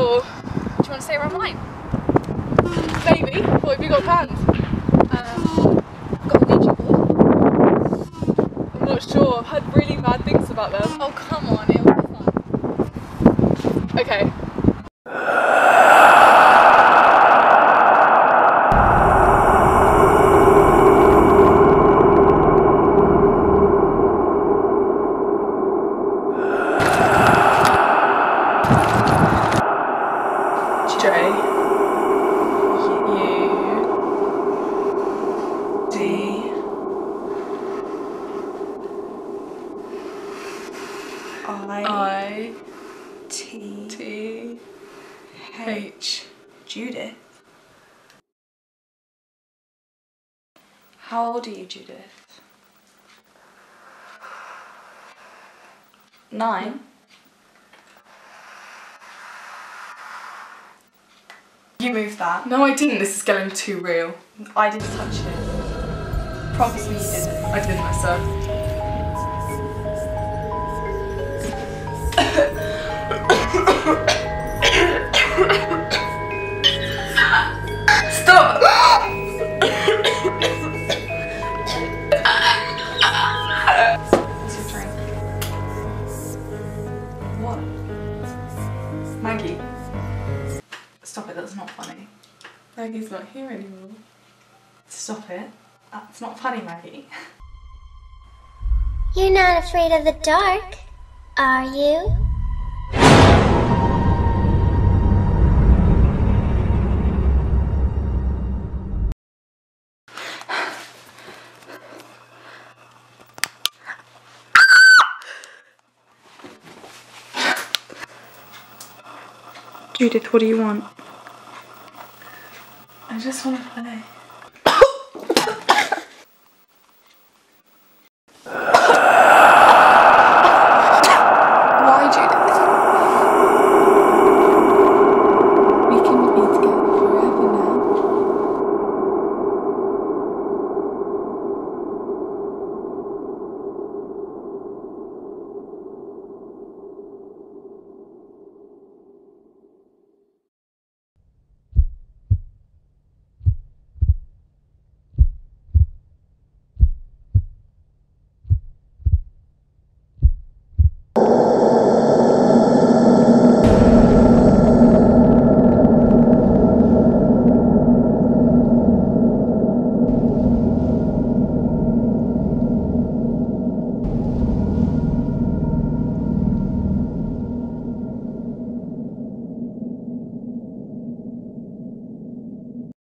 or do you want to stay around mine? Maybe. What have you got planned? I've got a Ouija board. I'm not sure. I've heard really bad things about them. Oh, come on, it'll be fun. Okay. I-T-H. Judith. How old are you, Judith? 9? You moved that. No, I didn't. This is getting too real. I didn't touch it. Promise me you didn't. I didn't myself. Stop! What's your drink? What? Maggie. Stop it, that's not funny. Maggie's not here anymore. Stop it. That's not funny, Maggie. You're not afraid of the dark, are you? Judith, what do you want? I just want to play.